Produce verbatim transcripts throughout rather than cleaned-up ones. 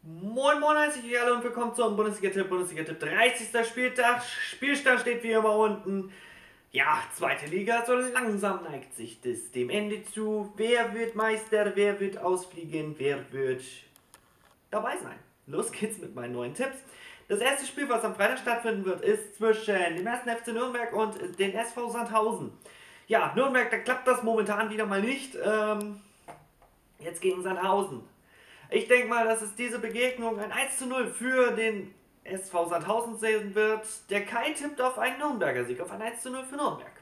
Moin Moin, herzlich alle und willkommen zum Bundesliga-Tipp, Bundesliga-Tipp dreißigster Spieltag. Spielstand steht wie immer unten. Ja, zweite Liga, so langsam neigt sich das dem Ende zu. Wer wird Meister, wer wird ausfliegen, wer wird dabei sein? Los geht's mit meinen neuen Tipps. Das erste Spiel, was am Freitag stattfinden wird, ist zwischen dem ersten F C Nürnberg und den S V Sandhausen. Ja, Nürnberg, da klappt das momentan wieder mal nicht. Ähm, jetzt gegen Sandhausen. Ich denke mal, dass es diese Begegnung ein eins zu null für den S V Sandhausen sehen wird. Der Kai tippt auf einen Nürnberger Sieg, auf ein eins zu null für Nürnberg.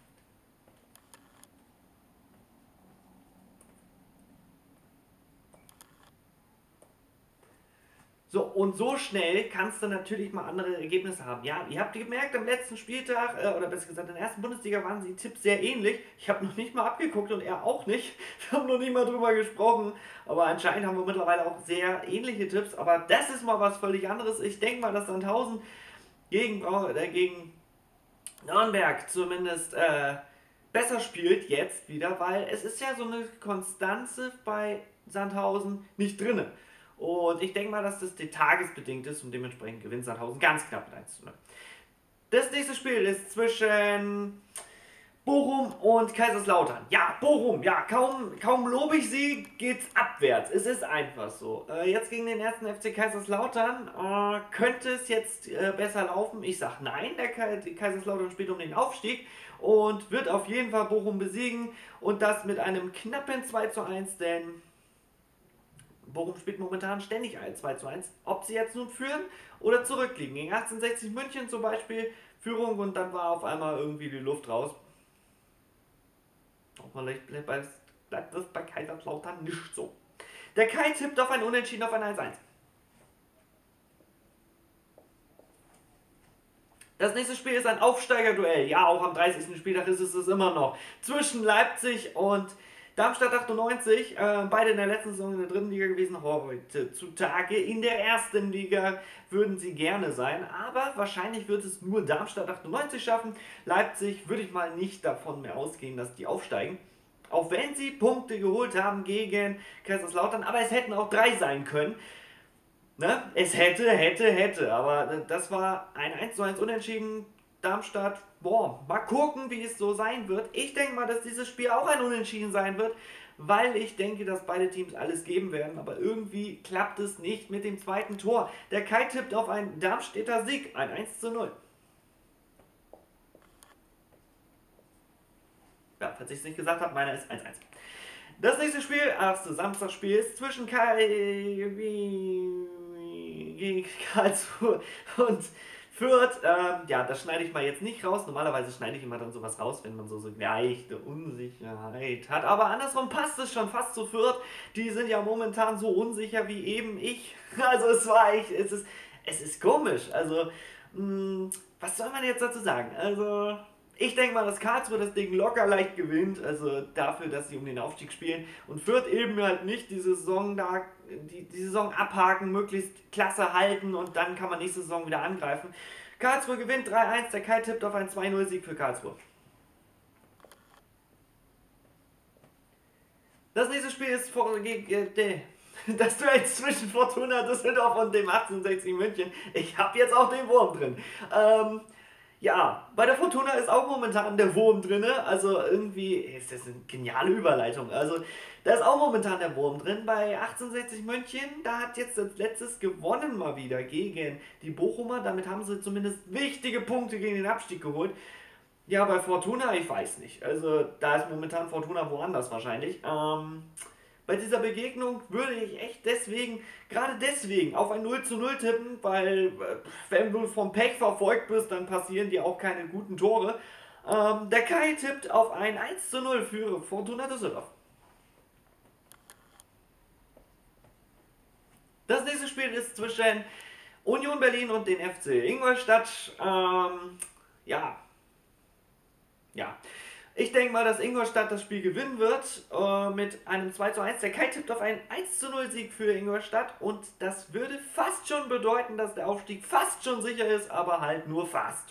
So, und so schnell kannst du natürlich mal andere Ergebnisse haben. Ja, ihr habt gemerkt, am letzten Spieltag, äh, oder besser gesagt, in der ersten Bundesliga waren die Tipps sehr ähnlich. Ich habe noch nicht mal abgeguckt und er auch nicht. Wir haben noch nicht mal drüber gesprochen. Aber anscheinend haben wir mittlerweile auch sehr ähnliche Tipps. Aber das ist mal was völlig anderes. Ich denke mal, dass Sandhausen gegen, äh, gegen Nürnberg zumindest äh, besser spielt jetzt wieder, weil es ist ja so eine Konstanze bei Sandhausen nicht drinne. Und ich denke mal, dass das tagesbedingt ist und dementsprechend gewinnt Sandhausen ganz knapp mit eins zu null. Das nächste Spiel ist zwischen Bochum und Kaiserslautern. Ja, Bochum, ja, kaum, kaum lobe ich sie, geht's abwärts. Es ist einfach so. Äh, jetzt gegen den ersten F C Kaiserslautern äh, könnte es jetzt äh, besser laufen. Ich sag nein, der Ka Kaiserslautern spielt um den Aufstieg und wird auf jeden Fall Bochum besiegen und das mit einem knappen zwei zu eins, denn Bochum spielt momentan ständig ein zwei zu eins. Ob sie jetzt nun führen oder zurückliegen. Gegen achtzehnhundertsechzig München zum Beispiel Führung und dann war auf einmal irgendwie die Luft raus. Vielleicht bleibt das bei Kaiserslautern nicht so. Der Kai tippt auf ein Unentschieden auf ein eins eins. Das nächste Spiel ist ein Aufsteigerduell. Ja, auch am dreißigsten Spieltag ist es es immer noch. Zwischen Leipzig und Darmstadt achtundneunzig. Äh, beide in der letzten Saison in der dritten Liga gewesen. Heute zutage in der ersten Liga würden sie gerne sein. Aber wahrscheinlich wird es nur Darmstadt achtundneunzig schaffen. Leipzig würde ich mal nicht davon mehr ausgehen, dass die aufsteigen. Auch wenn sie Punkte geholt haben gegen Kaiserslautern. Aber es hätten auch drei sein können. Ne? Es hätte, hätte, hätte. Aber das war ein eins zu eins Unentschieden. Darmstadt, boah, mal gucken, wie es so sein wird. Ich denke mal, dass dieses Spiel auch ein Unentschieden sein wird, weil ich denke, dass beide Teams alles geben werden. Aber irgendwie klappt es nicht mit dem zweiten Tor. Der Kai tippt auf einen Darmstädter Sieg, ein eins zu null. Ja, falls ich es nicht gesagt habe, meiner ist eins eins. Das nächste Spiel, erste Samstagspiel, ist zwischen Kai Karlsruhe und Fürth. Ähm, ja, das schneide ich mal jetzt nicht raus. Normalerweise schneide ich immer dann sowas raus, wenn man so, so leichte Unsicherheit hat. Aber andersrum passt es schon fast zu Fürth. Die sind ja momentan so unsicher wie eben ich. Also es war echt, es ist, es ist komisch. Also, mh, was soll man jetzt dazu sagen? Also, ich denke mal, dass Karlsruhe das Ding locker leicht gewinnt, also dafür, dass sie um den Aufstieg spielen und Fürth eben halt nicht die Saison da, die, die Saison abhaken, möglichst klasse halten und dann kann man nächste Saison wieder angreifen. Karlsruhe gewinnt drei eins, der Kai tippt auf einen zwei null Sieg für Karlsruhe. Das nächste Spiel ist vor, gegen, äh, das Duell zwischen Fortuna Düsseldorf und dem achtzehnhundertsechzig München. Ich habe jetzt auch den Wurm drin. Ähm, Ja, bei der Fortuna ist auch momentan der Wurm drin. Also irgendwie ist das eine geniale Überleitung. Also da ist auch momentan der Wurm drin. Bei achtzehnhundertsechzig München, da hat jetzt als letztes gewonnen mal wieder gegen die Bochumer. Damit haben sie zumindest wichtige Punkte gegen den Abstieg geholt. Ja, bei Fortuna, ich weiß nicht. Also da ist momentan Fortuna woanders wahrscheinlich. Ähm, bei dieser Begegnung würde ich echt deswegen, gerade deswegen, auf ein null zu null tippen, weil äh, wenn du vom Pech verfolgt bist, dann passieren dir auch keine guten Tore. Ähm, der Kai tippt auf ein eins zu null für Fortuna Düsseldorf. Das nächste Spiel ist zwischen Union Berlin und den F C Ingolstadt. Ähm, ja, ja. Ich denke mal, dass Ingolstadt das Spiel gewinnen wird äh, mit einem zwei zu eins. Der Kai tippt auf einen eins zu null Sieg für Ingolstadt und das würde fast schon bedeuten, dass der Aufstieg fast schon sicher ist, aber halt nur fast.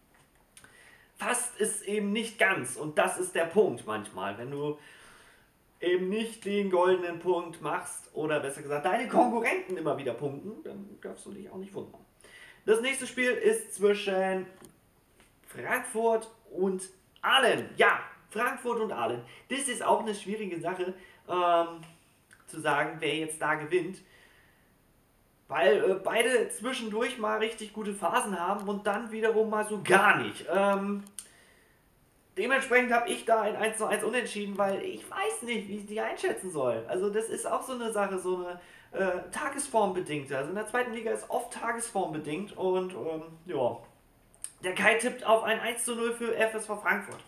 Fast ist eben nicht ganz und das ist der Punkt manchmal, wenn du eben nicht den goldenen Punkt machst oder besser gesagt deine Konkurrenten immer wieder punkten, dann darfst du dich auch nicht wundern. Das nächste Spiel ist zwischen Frankfurt und Aalen. Ja, Frankfurt und Aalen. Das ist auch eine schwierige Sache, ähm, zu sagen, wer jetzt da gewinnt. Weil äh, beide zwischendurch mal richtig gute Phasen haben und dann wiederum mal so gar nicht. Ähm, dementsprechend habe ich da ein eins zu eins unentschieden, weil ich weiß nicht, wie ich die einschätzen soll. Also das ist auch so eine Sache, so eine äh, tagesformbedingte. Also in der zweiten Liga ist oft tagesformbedingt und ähm, ja. Der Kai tippt auf ein eins zu null für F S V Frankfurt.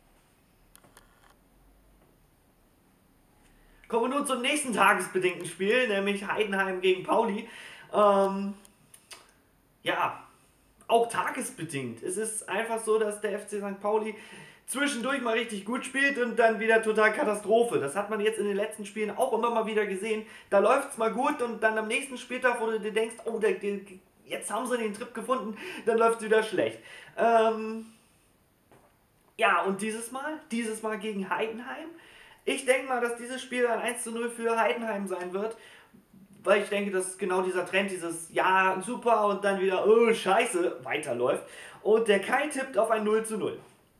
Kommen wir nun zum nächsten tagesbedingten Spiel, nämlich Heidenheim gegen Pauli. Ähm, ja, auch tagesbedingt. Es ist einfach so, dass der F C Sankt Pauli zwischendurch mal richtig gut spielt und dann wieder total Katastrophe. Das hat man jetzt in den letzten Spielen auch immer mal wieder gesehen. Da läuft es mal gut und dann am nächsten Spieltag, wo du dir denkst, oh, der, der, jetzt haben sie den Trip gefunden, dann läuft es wieder schlecht. Ähm, ja, und dieses Mal, dieses Mal gegen Heidenheim. Ich denke mal, dass dieses Spiel ein eins zu null für Heidenheim sein wird, weil ich denke, dass genau dieser Trend, dieses ja, super und dann wieder, oh, scheiße, weiterläuft. Und der Kai tippt auf ein null zu null.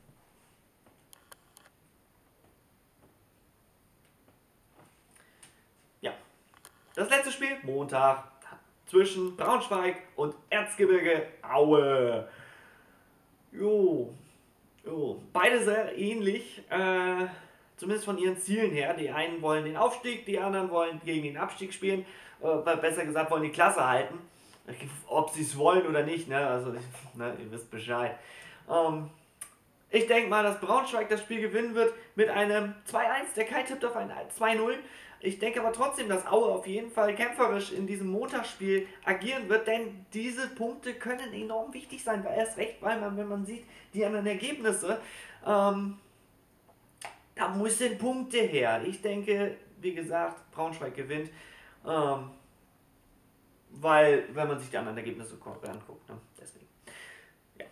Ja, das letzte Spiel, Montag, zwischen Braunschweig und Erzgebirge Aue. Jo, jo, beide sehr ähnlich, äh, zumindest von ihren Zielen her. Die einen wollen den Aufstieg, die anderen wollen gegen den Abstieg spielen, äh, besser gesagt wollen die Klasse halten. Ob sie es wollen oder nicht, ne, also ne, ihr wisst Bescheid. Ähm, ich denke mal, dass Braunschweig das Spiel gewinnen wird mit einem zwei eins. Der Kai tippt auf ein zwei null. Ich denke aber trotzdem, dass Aue auf jeden Fall kämpferisch in diesem Montagsspiel agieren wird, denn diese Punkte können enorm wichtig sein, weil erst recht, weil man, wenn man sieht, die anderen Ergebnisse, ähm, da müssen Punkte her. Ich denke, wie gesagt, Braunschweig gewinnt, ähm, weil, wenn man sich die anderen Ergebnisse anguckt, ne? Deswegen. Ja.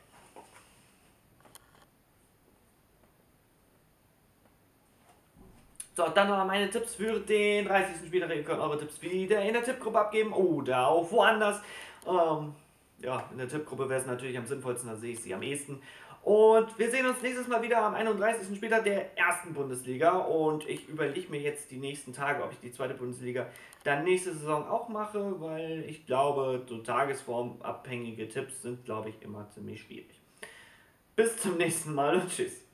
So, dann noch meine Tipps für den dreißigsten Spieltag. Ihr könnt eure Tipps wieder in der Tippgruppe abgeben oder auch woanders. Ähm, ja, in der Tippgruppe wäre es natürlich am sinnvollsten, da sehe ich sie am ehesten. Und wir sehen uns nächstes Mal wieder am einunddreißigsten Spieltag der ersten Bundesliga. Und ich überlege mir jetzt die nächsten Tage, ob ich die zweite Bundesliga dann nächste Saison auch mache, weil ich glaube, so tagesformabhängige Tipps sind, glaube ich, immer ziemlich schwierig. Bis zum nächsten Mal und tschüss.